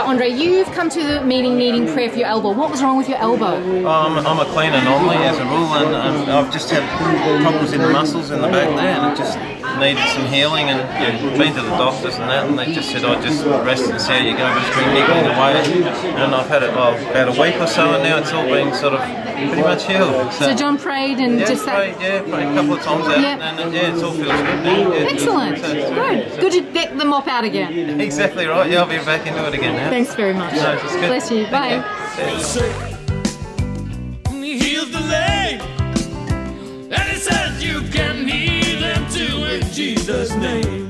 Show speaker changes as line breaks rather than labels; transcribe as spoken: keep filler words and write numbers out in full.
Andre, you've come to the meeting needing prayer for your elbow. What was wrong with your elbow?
Um, I'm a clean anomaly as a rule, and um, I've just had problems in the muscles in the back there, and it just needed some healing. And yeah, been to the doctors and that, and they just said I'd just rest and see how you go, but it's been niggling away. And I've had it well, about a week or so, and now it's all been sort of pretty much healed.
So, so John prayed and
yeah,
just
prayed, yeah, prayed a couple of times out,
yep.
and, and yeah, it all feels good now. Yeah,
excellent,
so, so,
good,
so,
good to get the mop out again.
Exactly right. Yeah, I'll be back into it again now.
Thanks very much.
No, it's good.
Bless you. Bye.
Heals the leg, and it says you can heal them too in Jesus' name.